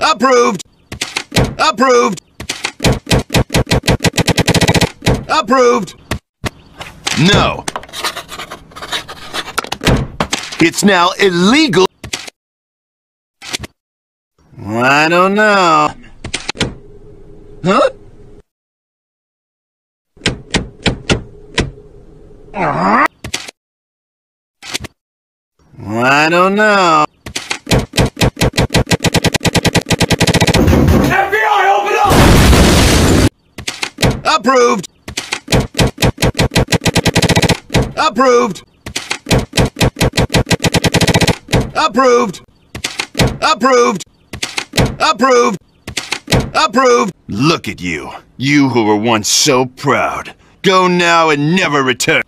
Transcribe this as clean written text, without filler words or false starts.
Approved! Approved! Approved! No! It's now illegal. I don't know. Huh? I don't know. FBI, open up! Approved! Approved! Approved! Approved! Approved! Approved! Look at you. You who were once so proud. Go now and never return.